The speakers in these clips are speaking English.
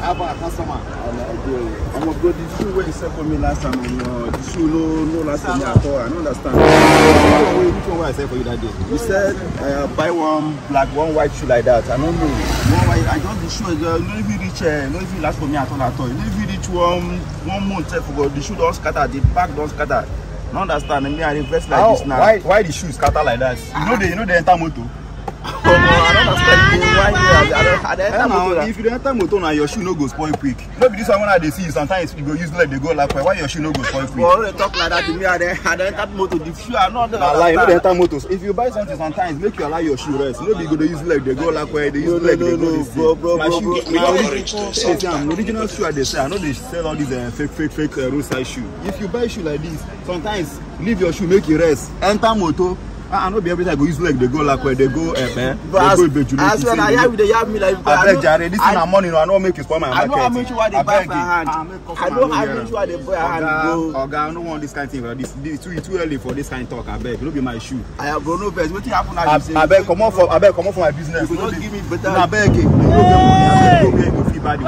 about customer? I'm gonna go the shoe where you sell for me last time. The shoe no last for me at all. I don't understand. Which one I sell for you that day? You said buy one black, one white shoe like that. I don't know. One white, I just the shoe. No if you reach, no if you last for me at all. No if you reach one month, the shoe don't scatter, the back don't scatter. No understand. Me I invest like this now. Why the shoes scatter like that? You know the enter motor. I don't understand. If you don't enter motor now, your shoe no go spoil quick. No be this one when they see you sometimes you go use leg they go like why your shoe no go spoil quick. Well, they talk like that to me. I don't enter motor. The shoe are not. Lie, you know they enter motors. If you buy something sometimes make you allow your shoe rest. No be go they use leg they go like where they use leg they go this thing. My original shoe I they say I know they sell all these fake roadside shoe. If you buy shoe like this, sometimes leave your shoe make you rest. Enter motor. I know be every time go use leg they go like where they go they go Ibejuleki. As when I have me like I beg Jare, this thing money I know make you spoil my market. I know how much you are they buy for hand. I know how much you are they buy hand. Oga, I don't want this kind of thing. This too early for this kind of talk. I beg, no be my shoe. I have no best. What happen now? I beg come on for my business. You don't give me better. I beg you. Go feel bad.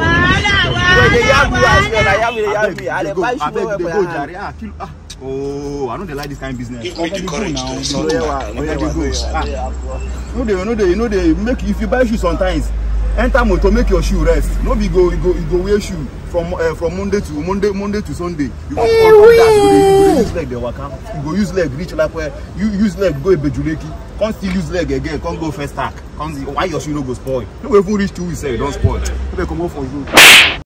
Oh, I know they like this kind of business. Give me the courage to No, they make if you buy shoes sometimes. Enter motor make your shoe rest. No be go wear shoe from Monday to Sunday. You go use leg the waka. You go use leg reach like where you use leg go Ibejuleki. Can't still use leg again. Can't go first stack. Can't see why your shoe no go spoil. No even reach 2 weeks say don't spoil. They come out for you.